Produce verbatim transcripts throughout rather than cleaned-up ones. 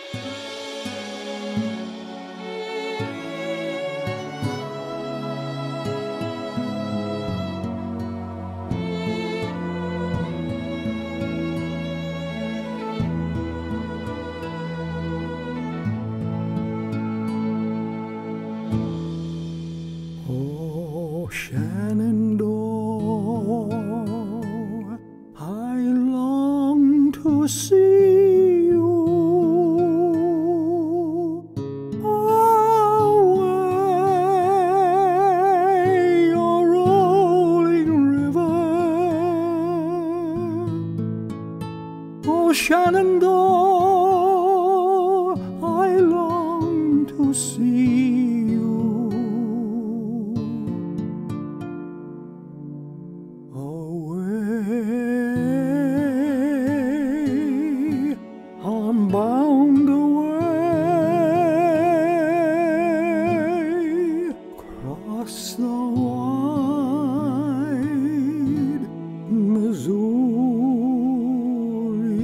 Shenandoah, I long to see you away your rolling river. Oh, Shenandoah, I long to see you. Away, I'm bound away, across the wide Missouri.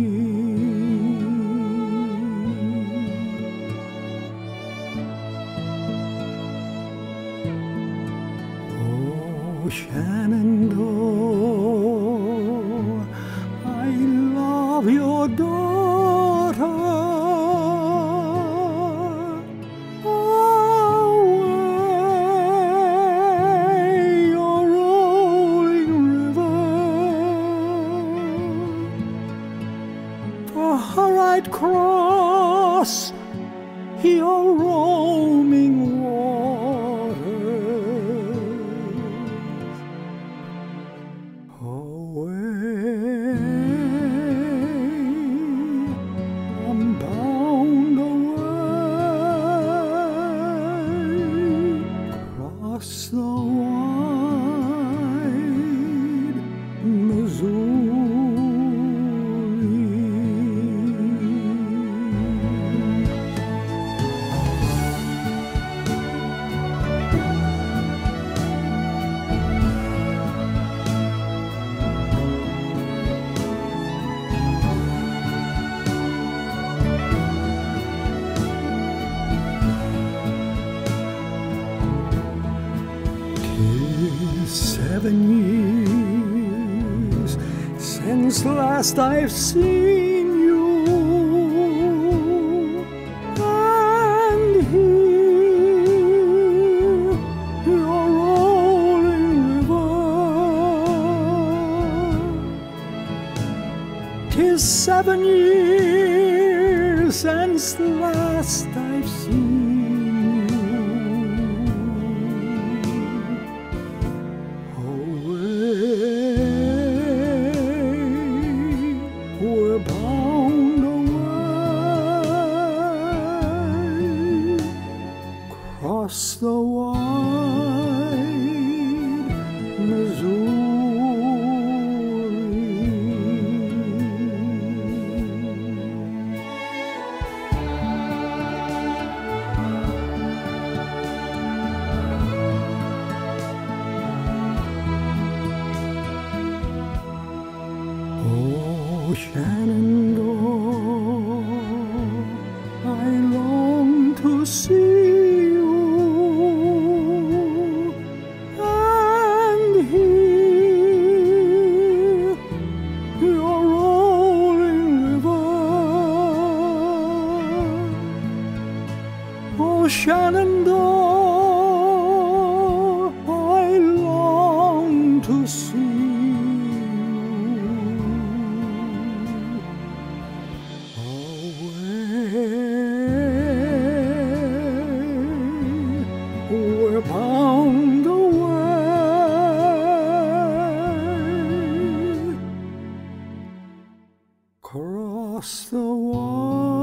Oh, Shenandoah, I love your daughter. Away your rolling river. For her I'd cross your roaming waters. Away, I'm bound away, across the wide Missouri. Seven years since last I've seen you, and here your rolling river. 'Tis seven years since last I've seen you. We're bound away, across the wide Missouri. Oh, Shenandoah, I long to see you and hear your rolling river. Oh, Shenandoah, I long to see we're bound away, across the water.